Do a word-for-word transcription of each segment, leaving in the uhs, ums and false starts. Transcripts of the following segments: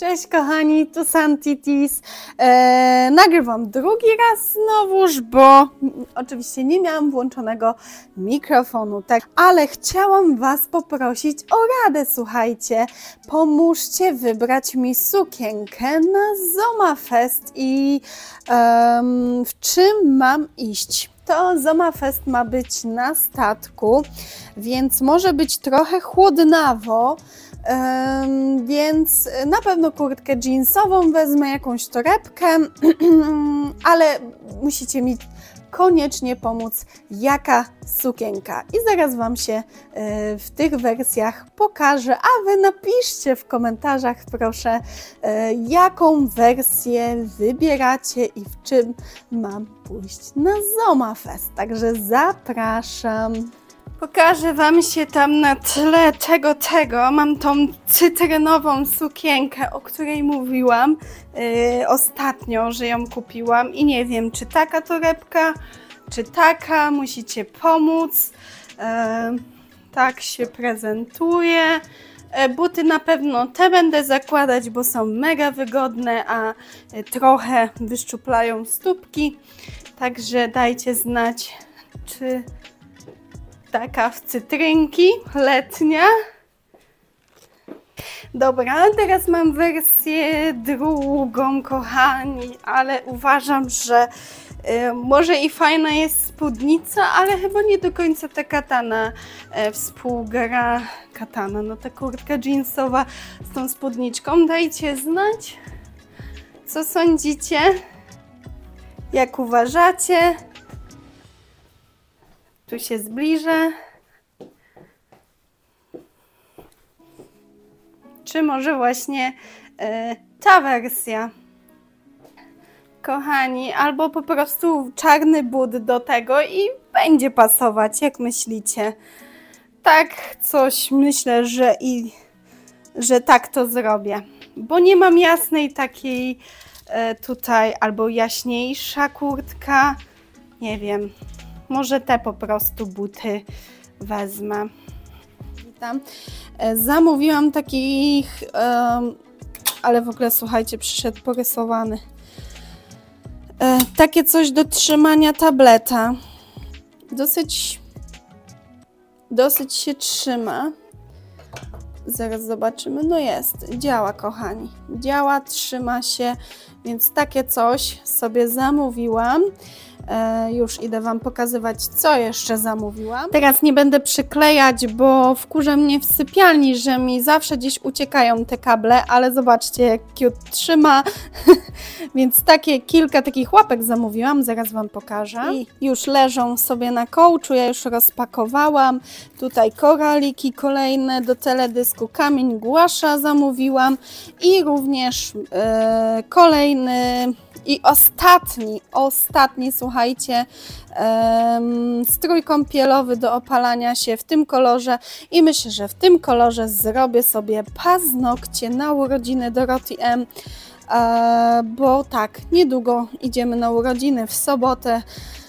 Cześć kochani, tu Santitis. Eee, nagrywam drugi raz znowuż, bo oczywiście nie miałam włączonego mikrofonu, tak, ale chciałam Was poprosić o radę, słuchajcie. Pomóżcie wybrać mi sukienkę na Zomafest i um, w czym mam iść. To Zomafest ma być na statku, więc może być trochę chłodnawo. Um, więc na pewno kurtkę jeansową wezmę, jakąś torebkę, ale musicie mi koniecznie pomóc, jaka sukienka. I zaraz Wam się y, w tych wersjach pokażę, a Wy napiszcie w komentarzach, proszę, y, jaką wersję wybieracie i w czym mam pójść na Zomafest. Także zapraszam. Pokażę Wam się tam na tle tego, tego. Mam tą cytrynową sukienkę, o której mówiłam yy, ostatnio, że ją kupiłam i nie wiem, czy taka torebka, czy taka. Musicie pomóc. Yy, tak się prezentuje. Yy, buty na pewno te będę zakładać, bo są mega wygodne, a yy, trochę wyszczuplają stópki. Także dajcie znać, czy taka w cytrynki, letnia. Dobra, teraz mam wersję drugą, kochani, ale uważam, że y, może i fajna jest spódnica, ale chyba nie do końca ta katana y, współgra. Katana, no ta kurtka jeansowa z tą spódniczką. Dajcie znać, co sądzicie, jak uważacie. Tu się zbliżę. Czy może właśnie y, ta wersja? Kochani, albo po prostu czarny but do tego i będzie pasować, jak myślicie? Tak, coś myślę, że i że tak to zrobię. Bo nie mam jasnej takiej y, tutaj, albo jaśniejsza kurtka. Nie wiem. Może te po prostu buty wezmę. Witam. Zamówiłam takich, um, ale w ogóle słuchajcie, przyszedł porysowany. E, takie coś do trzymania tableta. Dosyć, dosyć się trzyma. Zaraz zobaczymy. No jest, działa, kochani. Działa, trzyma się, więc takie coś sobie zamówiłam. E, już idę Wam pokazywać, co jeszcze zamówiłam. Teraz nie będę przyklejać, bo wkurza mnie w sypialni, że mi zawsze gdzieś uciekają te kable, ale zobaczcie, jak cute trzyma. Więc takie kilka takich łapek zamówiłam, zaraz Wam pokażę. I już leżą sobie na kołczu, ja już rozpakowałam. Tutaj koraliki kolejne do teledysku, kamień guasza zamówiłam i również e, kolejny i ostatni, ostatni, słuchajcie, um, strój kąpielowy do opalania się w tym kolorze i myślę, że w tym kolorze zrobię sobie paznokcie na urodziny Doroty M, e, bo tak, niedługo idziemy na urodziny, w sobotę,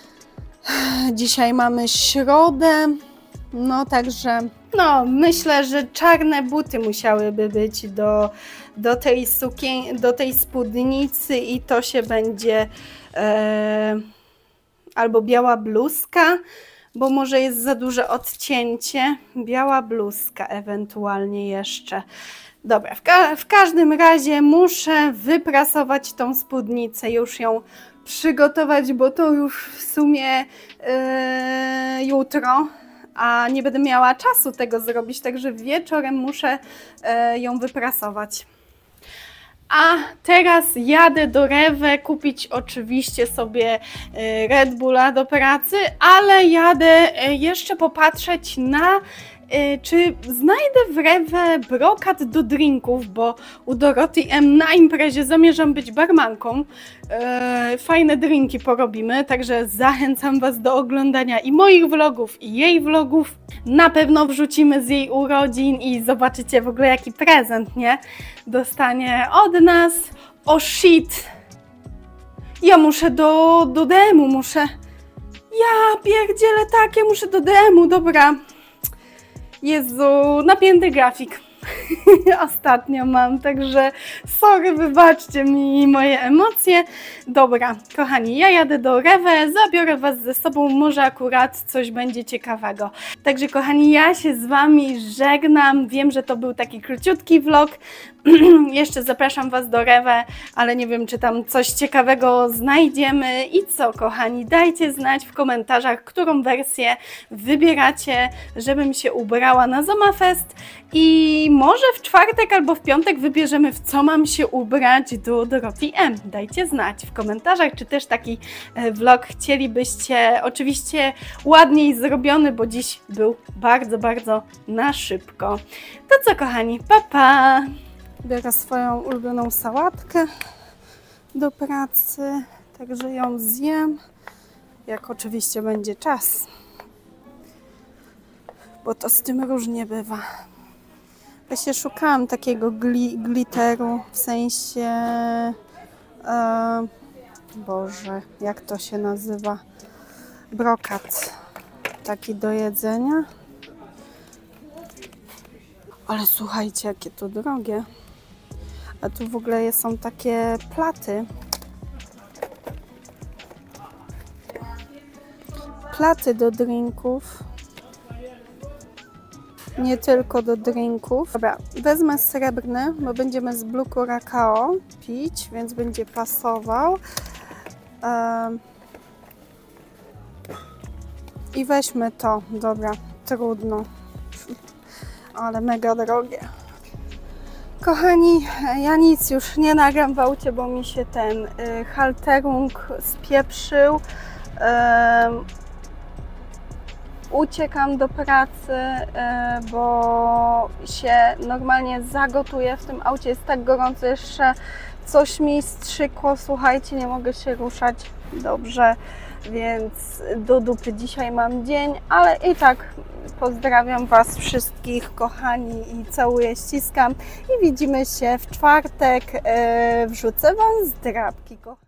dzisiaj mamy środę, no także... No, myślę, że czarne buty musiałyby być do, do, tej, sukien do tej spódnicy i to się będzie e, albo biała bluzka, bo może jest za duże odcięcie. Biała bluzka ewentualnie jeszcze. Dobra, w, ka w każdym razie muszę wyprasować tą spódnicę, już ją przygotować, bo to już w sumie e, jutro. A nie będę miała czasu tego zrobić, także wieczorem muszę e, ją wyprasować. A teraz jadę do Rewe kupić oczywiście sobie e, Red Bulla do pracy, ale jadę e, jeszcze popatrzeć na e, czy znajdę w Rewe brokat do drinków, bo u Doroty M na imprezie zamierzam być barmanką. E, fajne drinki porobimy, także zachęcam Was do oglądania i moich vlogów, i jej vlogów. Na pewno wrzucimy z jej urodzin i zobaczycie w ogóle jaki prezent, nie? Dostanie od nas. O shit! Ja muszę do, do D M-u, muszę... Ja pierdzielę, tak, ja muszę do D M-u, dobra. Jezu, napięty grafik. ostatnio mam, także sorry, wybaczcie mi moje emocje. Dobra, kochani, ja jadę do Rewe, zabiorę Was ze sobą, może akurat coś będzie ciekawego. Także kochani, ja się z Wami żegnam, wiem, że to był taki króciutki vlog. Jeszcze zapraszam Was do Rewe, ale nie wiem, czy tam coś ciekawego znajdziemy. I co, kochani, dajcie znać w komentarzach, którą wersję wybieracie, żebym się ubrała na Zomafest. I może w czwartek albo w piątek wybierzemy, w co mam się ubrać do Doroty M. Dajcie znać w komentarzach, czy też taki vlog chcielibyście. Oczywiście ładniej zrobiony, bo dziś był bardzo, bardzo na szybko. To co, kochani, pa, pa! Biorę swoją ulubioną sałatkę do pracy, także ją zjem, jak oczywiście będzie czas, bo to z tym różnie bywa. Właśnie szukałam takiego gli, glitteru, w sensie, e, Boże, jak to się nazywa, brokat, taki do jedzenia. Ale słuchajcie, jakie to drogie. A tu w ogóle są takie platy. Platy do drinków. Nie tylko do drinków. Dobra, wezmę srebrny, bo będziemy z Blue Curacao pić, więc będzie pasował. Um, I weźmy to. Dobra, trudno. Ale mega drogie. Kochani, ja nic już nie nagram w aucie, bo mi się ten y, halterung spieprzył. Y, uciekam do pracy, y, bo się normalnie zagotuję. W tym aucie jest tak gorąco, jeszcze coś mi strzykło. Słuchajcie, nie mogę się ruszać dobrze, więc do dupy dzisiaj mam dzień, ale i tak pozdrawiam Was wszystkich, kochani, i całuję, ściskam i widzimy się w czwartek. Wrzucę Wam zdrabki, kochani.